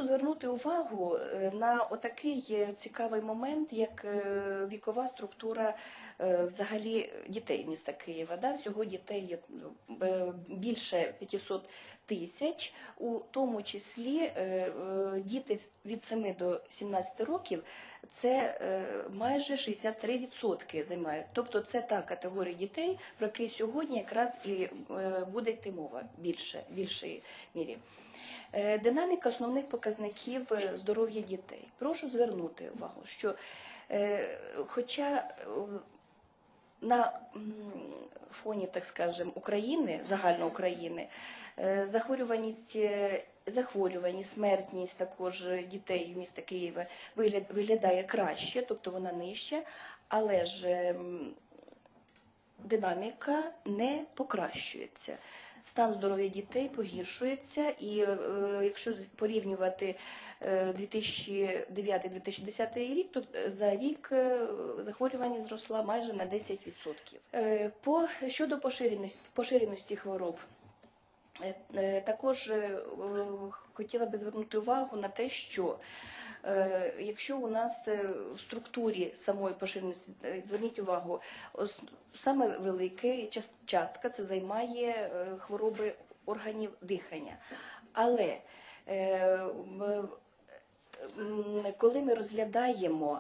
Прошу звернути увагу на отакий цікавий момент, як вікова структура взагалі дітей міста Києва. Да? Всього дітей є більше 500 тисяч, у тому числі діти від 7 до 17 років це майже 63% займають. Тобто це та категорія дітей, про які сьогодні якраз і буде йти мова більшій мірі. Динаміка основних показників здоров'я дітей. Прошу звернути увагу, що хоча на фоні, так скажемо, України, загально України, захворюваність, смертність також дітей міста Києва виглядає краще, тобто вона нижча, але ж динаміка не покращується. Стан здоров'я дітей погіршується, і якщо порівнювати 2009-2010 рік, то за рік захворюваність зросла майже на 10%. Щодо поширеності хвороб, також хотіла би звернути увагу на те, що якщо у нас в структурі самої поширеності, зверніть увагу, саме велика частка це займає хвороби органів дихання. Але коли ми розглядаємо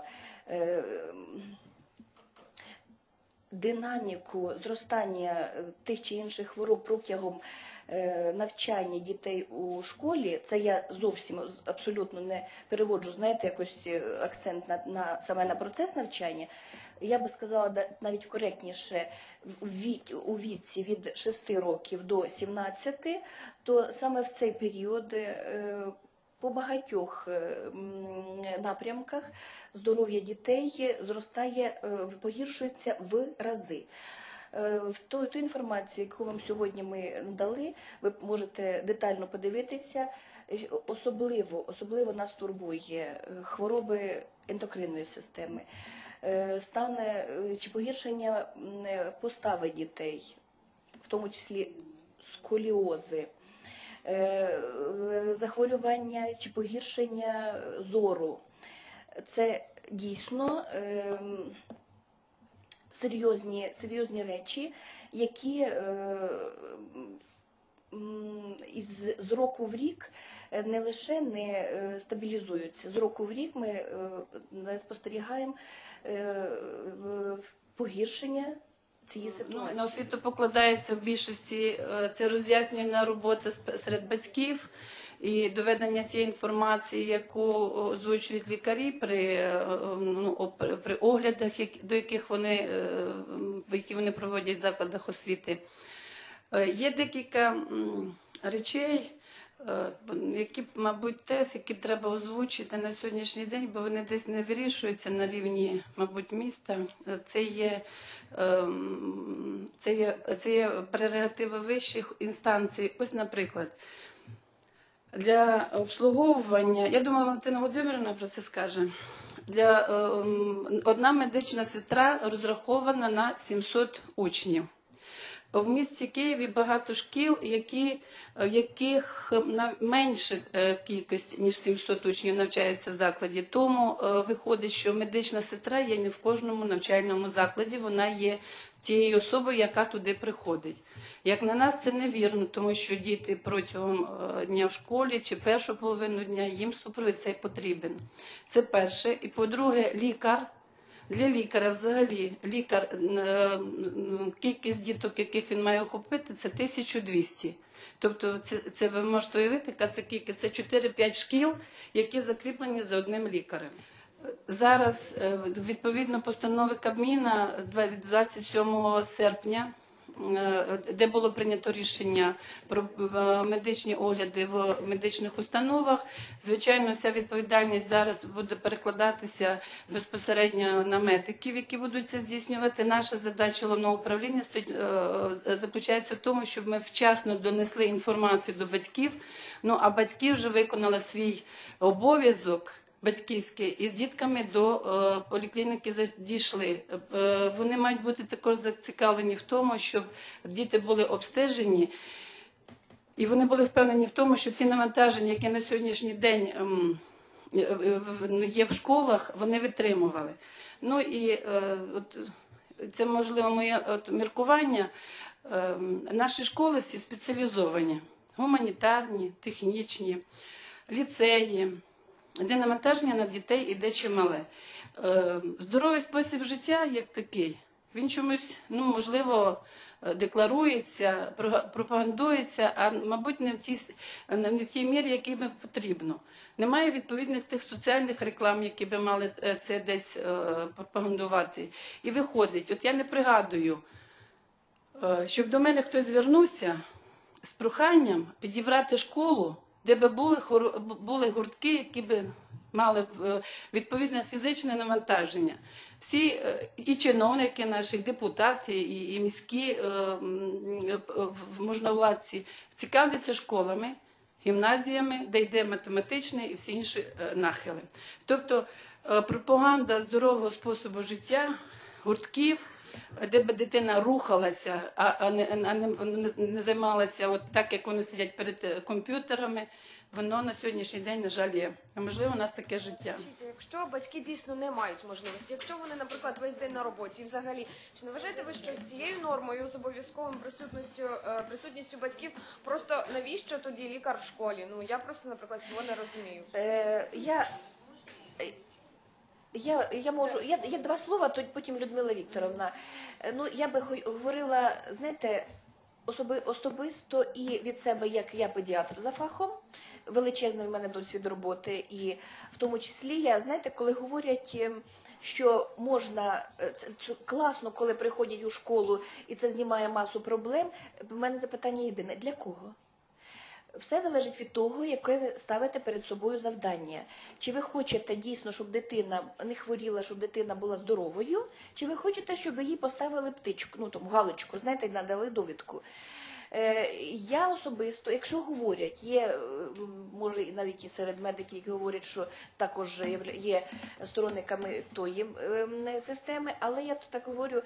динаміку зростання тих чи інших хвороб протягом навчання дітей у школі, це я зовсім абсолютно не переводжу, знаєте, якось акцент саме на процес навчання, я би сказала навіть коректніше, у віці від 6 років до 17, то саме в цей період по багатьох напрямках здоров'я дітей зростає, погіршується в рази. Ту інформацію, яку вам сьогодні ми надали, ви можете детально подивитися. Особливо нас турбує хвороби ендокринної системи, стан чи погіршення постави дітей, в тому числі сколіози, захворювання чи погіршення зору. Це дійсно серйозні речі, які з року в рік не лише не стабілізуються, з року в рік ми спостерігаємо погіршення цієї ситуації. На освіту покладається в більшості це роз'яснювальна робота серед батьків і доведення тієї інформації, яку озвучують лікарі при оглядах, які вони проводять в закладах освіти. Є декілька речей, які, мабуть, які треба озвучити на сьогоднішній день, бо вони десь не вирішуються на рівні, мабуть, міста. Це є прерогатива вищих інстанцій. Ось, наприклад, для обслуговування, я думаю, Валентина Володимирівна про це скаже, одна медична сестра розрахована на 700 учнів. В місті Києві багато шкіл, в яких менша кількість, ніж 700 учнів навчається в закладі. Тому виходить, що медична сестра є не в кожному навчальному закладі, вона є тією особою, яка туди приходить. Як на нас, це невірно, тому що діти протягом дня в школі чи першу половину дня, їм супровід цей потрібен. Це перше. І по-друге, лікар. Для лікаря взагалі, кількість діток, яких він має охопити, це 1200. Тобто це ви можете уявити, яка це кількість, це 4-5 шкіл, які закріплені за одним лікарем. Зараз, відповідно постанови Кабміна від 27 серпня, де було прийнято рішення про медичні огляди в медичних установах. Звичайно, вся відповідальність зараз буде перекладатися безпосередньо на медиків, які будуть це здійснювати. Наша задача головного управління заключається в тому, щоб ми вчасно донесли інформацію до батьків, а батьки вже виконали свій обов'язок батьківські, і з дітками до поліклініки дійшли. Вони мають бути також зацікавлені в тому, щоб діти були обстежені І вони були впевнені в тому, що ці навантаження, які на сьогоднішній день є в школах, вони витримували. Ну і от, це, можливо, моє міркування. Наші школи всі спеціалізовані, гуманітарні, технічні, ліцеї, де навантаження на дітей іде чимале. Здоровий спосіб життя, як такий, він чомусь, ну, можливо, декларується, пропагандується, а, мабуть, не в тій мірі, якій би потрібно. Немає відповідних тих соціальних реклам, які би мали це десь пропагандувати. І виходить, от я не пригадую, щоб до мене хтось звернувся з проханням підібрати школу, де би були гуртки, які би мали відповідне фізичне навантаження. Всі і чиновники наші, і депутати, і міські можновладці цікавляться школами, гімназіями, де йде математичний і всі інші нахили. Тобто пропаганда здорового способу життя, гуртків, де б дитина рухалася, а не займалася от так, як вони сидять перед комп'ютерами, воно на сьогоднішній день, на жаль, є. А можливо, у нас таке життя. Якщо батьки дійсно не мають можливості, якщо вони, наприклад, весь день на роботі, і взагалі, чи не вважаєте ви, що з цією нормою, з обов'язковою присутністю батьків, просто навіщо тоді лікар в школі? Ну, я просто, наприклад, цього не розумію. Я можу, є два слова, то потім Людмила Вікторовна. Ну, я би говорила, знаєте, особисто і від себе, як я педіатр за фахом, величезний в мене досвід роботи, і в тому числі, я, знаєте, коли говорять, що можна, це класно, коли приходять у школу і це знімає масу проблем, в мене запитання єдине, для кого? Все залежить від того, яке ви ставите перед собою завдання. Чи ви хочете дійсно, щоб дитина не хворіла, щоб дитина була здоровою, чи ви хочете, щоб їй поставили птичку, ну там галочку, знаєте, і надали довідку. Я особисто, якщо говорять, є, може навіть і серед медиків, які говорять, що також є сторонниками тої системи, але я тут так говорю,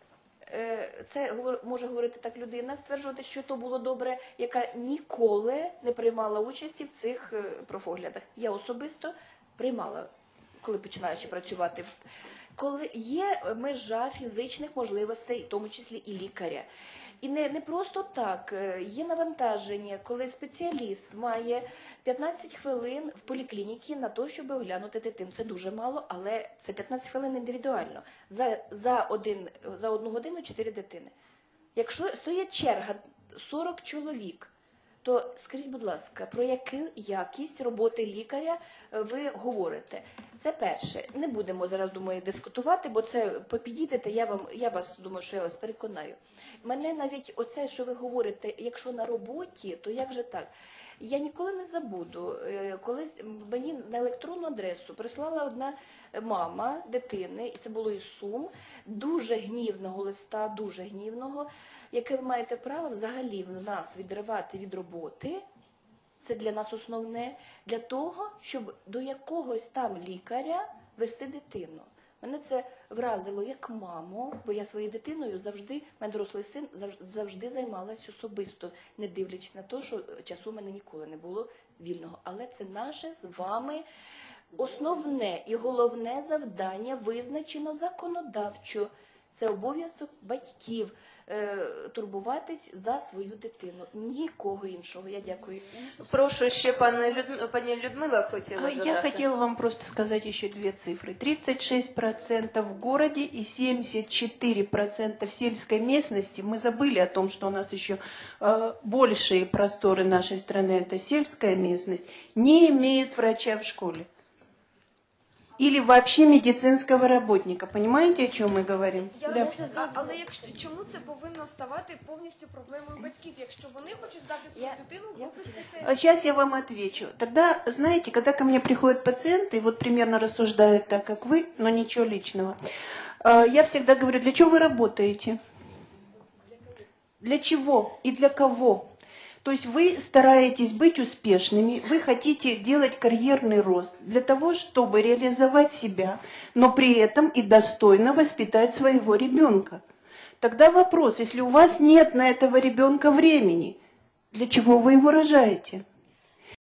це може говорити так людина, стверджувати, що то було добре, яка ніколи не приймала участі в цих профоглядах. Я особисто приймала, коли починаючи працювати. Коли є межа фізичних можливостей, в тому числі і лікаря. І не просто так, є навантаження, коли спеціаліст має 15 хвилин в поліклініці на те, щоб оглянути дитину. Це дуже мало, але це 15 хвилин індивідуально. За одну годину 4 дитини. Якщо стоїть черга 40 чоловік, то скажіть, будь ласка, про яку якість роботи лікаря ви говорите? Це перше. Не будемо зараз, думаю, дискутувати, бо це підійдете, я вас, думаю, що я вас переконаю. Мене навіть оце, що ви говорите, якщо на роботі, то як же так? Я ніколи не забуду, колись мені на електронну адресу прислала одна мама дитини, і це було із Сум, дуже гнівного листа, дуже гнівного, яке ви маєте право взагалі в нас відривати від роботи, це для нас основне, для того, щоб до якогось там лікаря вести дитину. Мене це вразило як маму, бо я своєю дитиною завжди, мене дорослий син, завжди займалась особисто, не дивлячись на те, що часу в мене ніколи не було вільного. Але це наше з вами основне і головне завдання визначено законодавчо. Це обов'язок батьків турбуватись за свою дитину. Нікого іншого. Я дякую. Прошу ще пані Людмила хотіла додати. Я хотела вам просто сказать еще две цифры. 36% в городе и 74% в сельской местности. Мы забыли о том, что у нас еще большие просторы нашей страны, это сельская местность, не имеют врача в школе. Или вообще медицинского работника. Понимаете, о чем мы говорим? Але чому це повинно ставати повністю проблемою батьків, якщо вони хочуть здати свою дитину в групи спеціалістів? Сейчас я вам отвечу. Тогда, знаете, когда ко мне приходят пациенты, вот примерно рассуждают так, как вы, но ничего личного, я всегда говорю, для чего вы работаете? Для чего и для кого? То есть вы стараетесь быть успешными, вы хотите делать карьерный рост для того, чтобы реализовать себя, но при этом и достойно воспитать своего ребенка. Тогда вопрос, если у вас нет на этого ребенка времени, Для чего вы его рожаете?